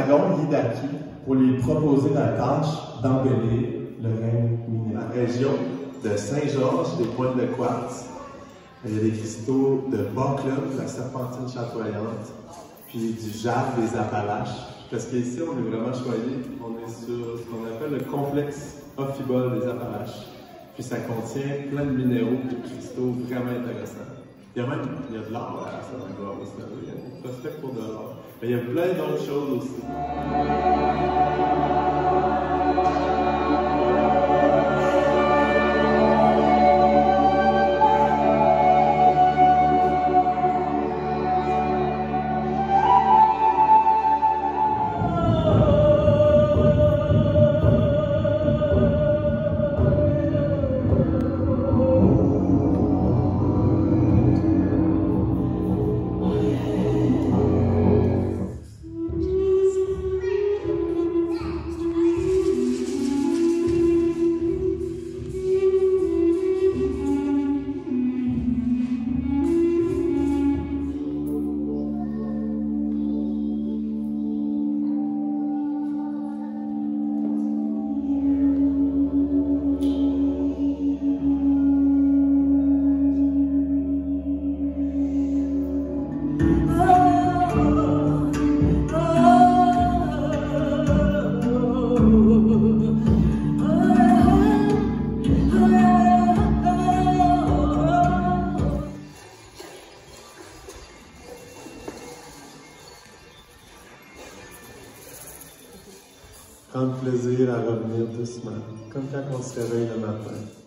pharaon Hidaki pour lui proposer la tâche d'embellir le règne minéral. La région de Saint-Georges, des pointes de quartz. Il y a des cristaux de Bas-Club, la serpentine chatoyante, puis du jade des Appalaches. Parce qu'ici, on est vraiment choyé. On est sur ce qu'on appelle le complexe Ophibol des Appalaches. Puis ça contient plein de minéraux et de cristaux vraiment intéressants. Il y a de l'or à cet endroit aussi. Il y a des prospects pour de l'or. Mais il y a plein d'autres choses aussi. Prendre plaisir à revenir doucement, comme quand on se réveille le matin.